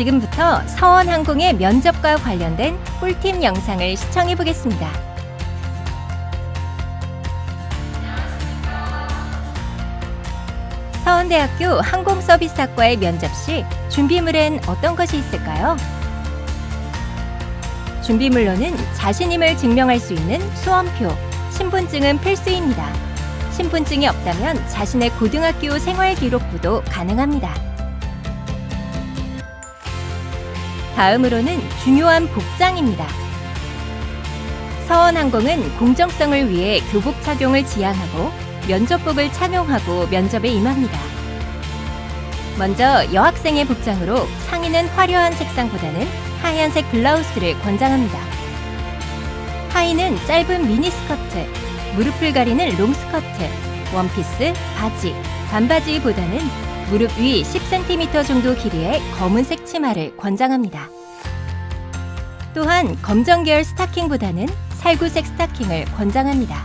지금부터 서원항공의 면접과 관련된 꿀팁 영상을 시청해 보겠습니다. 서원대학교 항공서비스학과의 면접 시 준비물엔 어떤 것이 있을까요? 준비물로는 자신임을 증명할 수 있는 수험표, 신분증은 필수입니다. 신분증이 없다면 자신의 고등학교 생활기록부도 가능합니다. 다음으로는 중요한 복장입니다. 서원항공은 공정성을 위해 교복 착용을 지향하고 면접복을 착용하고 면접에 임합니다. 먼저 여학생의 복장으로 상의는 화려한 색상보다는 하얀색 블라우스를 권장합니다. 하의는 짧은 미니스커트, 무릎을 가리는 롱스커트, 원피스, 바지, 반바지보다는 무릎 위 10cm 정도 길이의 검은색 치마를 권장합니다. 또한 검정 계열 스타킹보다는 살구색 스타킹을 권장합니다.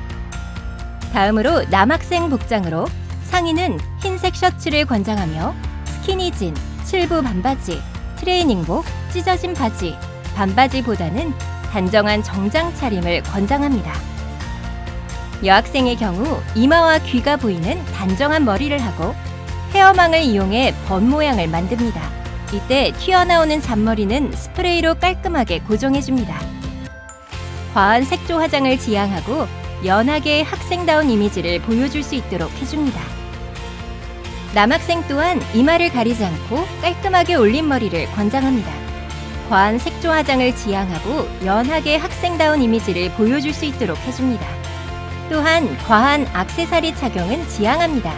다음으로 남학생 복장으로 상의는 흰색 셔츠를 권장하며 스키니진, 칠부 반바지, 트레이닝복, 찢어진 바지, 반바지보다는 단정한 정장 차림을 권장합니다. 여학생의 경우 이마와 귀가 보이는 단정한 머리를 하고 헤어망을 이용해 번 모양을 만듭니다. 이때 튀어나오는 잔머리는 스프레이로 깔끔하게 고정해줍니다. 과한 색조 화장을 지향하고 연하게 학생다운 이미지를 보여줄 수 있도록 해줍니다. 남학생 또한 이마를 가리지 않고 깔끔하게 올린 머리를 권장합니다. 과한 색조 화장을 지향하고 연하게 학생다운 이미지를 보여줄 수 있도록 해줍니다. 또한 과한 액세서리 착용은 지양합니다.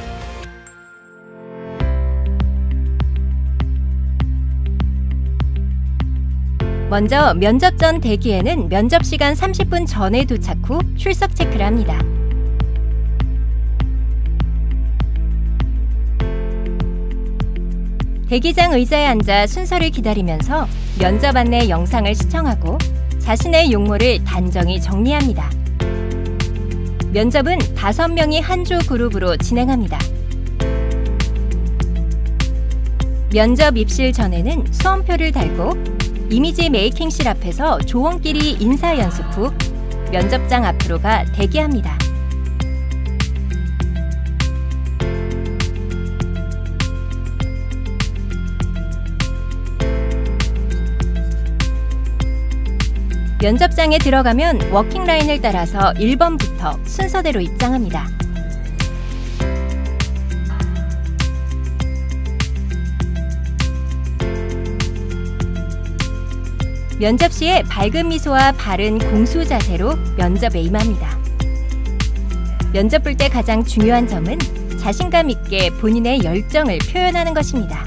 먼저 면접 전 대기에는 면접 시간 30분 전에 도착 후 출석 체크를 합니다. 대기장 의자에 앉아 순서를 기다리면서 면접 안내 영상을 시청하고 자신의 용모를 단정히 정리합니다. 면접은 5명이 한 조 그룹으로 진행합니다. 면접 입실 전에는 수험표를 달고 이미지 메이킹실 앞에서 조원끼리 인사 연습 후 면접장 앞으로 가 대기합니다. 면접장에 들어가면 워킹 라인을 따라서 1번부터 순서대로 입장합니다. 면접 시에 밝은 미소와 바른 공수 자세로 면접에 임합니다. 면접 볼 때 가장 중요한 점은 자신감 있게 본인의 열정을 표현하는 것입니다.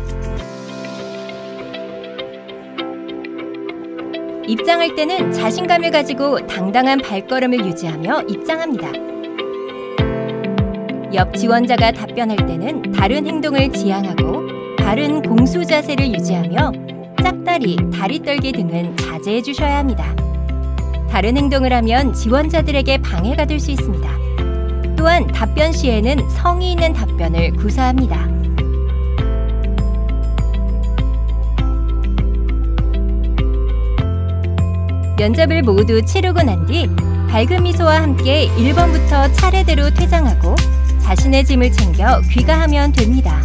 입장할 때는 자신감을 가지고 당당한 발걸음을 유지하며 입장합니다. 옆 지원자가 답변할 때는 다른 행동을 지향하고 바른 공수 자세를 유지하며 짝다리, 다리 떨기 등은 자제해 주셔야 합니다. 다른 행동을 하면 지원자들에게 방해가 될 수 있습니다. 또한 답변 시에는 성의 있는 답변을 구사합니다. 면접을 모두 치르고 난 뒤 밝은 미소와 함께 1번부터 차례대로 퇴장하고 자신의 짐을 챙겨 귀가하면 됩니다.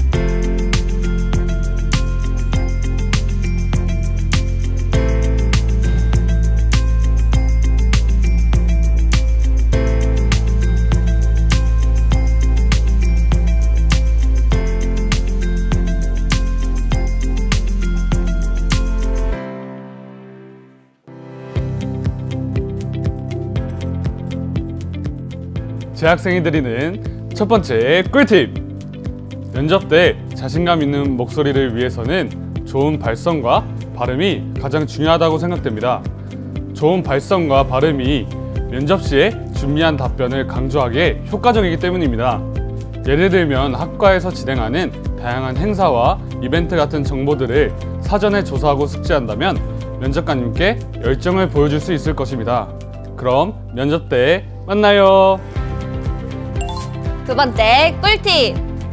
재학생이 드리는 첫 번째 꿀팁! 면접 때 자신감 있는 목소리를 위해서는 좋은 발성과 발음이 가장 중요하다고 생각됩니다. 좋은 발성과 발음이 면접 시에 준비한 답변을 강조하기에 효과적이기 때문입니다. 예를 들면 학과에서 진행하는 다양한 행사와 이벤트 같은 정보들을 사전에 조사하고 숙지한다면 면접관님께 열정을 보여줄 수 있을 것입니다. 그럼 면접 때 만나요! 두 번째 꿀팁!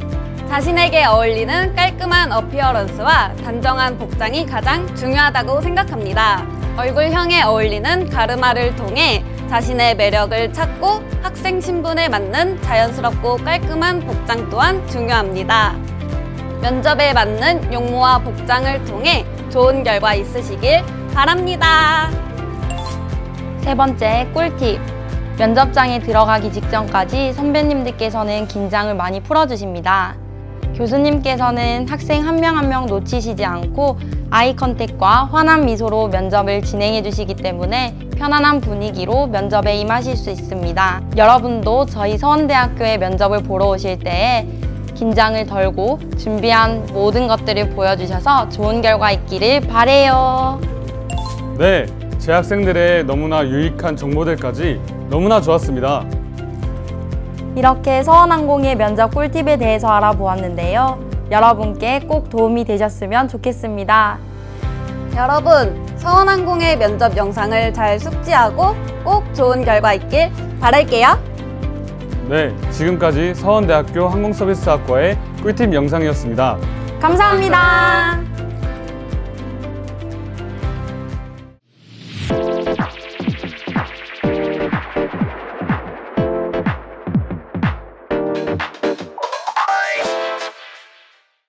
자신에게 어울리는 깔끔한 어피어런스와 단정한 복장이 가장 중요하다고 생각합니다. 얼굴형에 어울리는 가르마를 통해 자신의 매력을 찾고 학생 신분에 맞는 자연스럽고 깔끔한 복장 또한 중요합니다. 면접에 맞는 용모와 복장을 통해 좋은 결과 있으시길 바랍니다. 세 번째 꿀팁. 면접장에 들어가기 직전까지 선배님들께서는 긴장을 많이 풀어주십니다. 교수님께서는 학생 한 명 한 명 놓치시지 않고 아이 컨택과 환한 미소로 면접을 진행해 주시기 때문에 편안한 분위기로 면접에 임하실 수 있습니다. 여러분도 저희 서원대학교에 면접을 보러 오실 때에 긴장을 덜고 준비한 모든 것들을 보여주셔서 좋은 결과 있기를 바래요. 네, 재학생들의 너무나 유익한 정보들까지 너무나 좋았습니다. 이렇게 서원항공의 면접 꿀팁에 대해서 알아보았는데요. 여러분께 꼭 도움이 되셨으면 좋겠습니다. 여러분, 서원항공의 면접 영상을 잘 숙지하고 꼭 좋은 결과 있길 바랄게요. 네, 지금까지 서원대학교 항공서비스학과의 꿀팁 영상이었습니다. 감사합니다.